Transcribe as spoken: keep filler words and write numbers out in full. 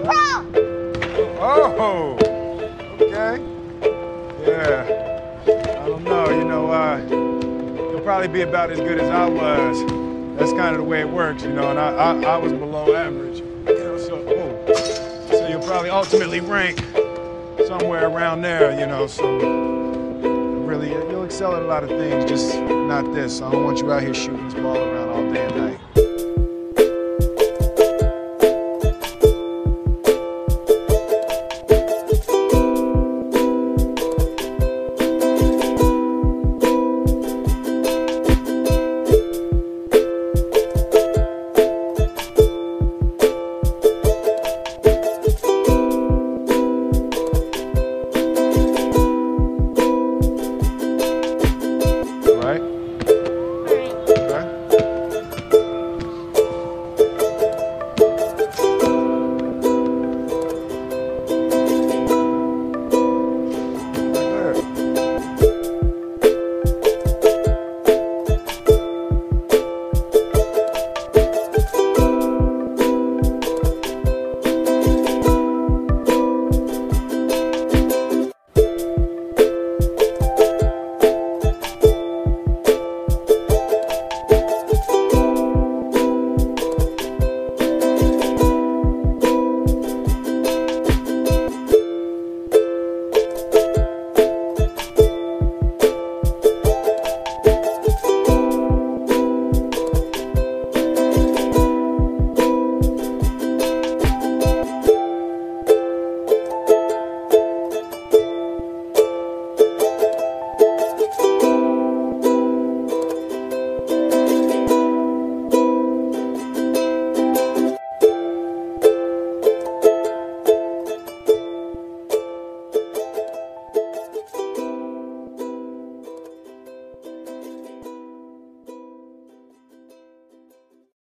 pro! Oh, okay. Yeah. I don't know, you know, uh, you'll probably be about as good as I was. That's kind of the way it works, you know, and I, I, I was below average. You know, so, oh, so you'll probably ultimately rank somewhere around there, you know, so really, you'll excel at a lot of things, just not this. I don't want you out here shooting this ball around all day and night.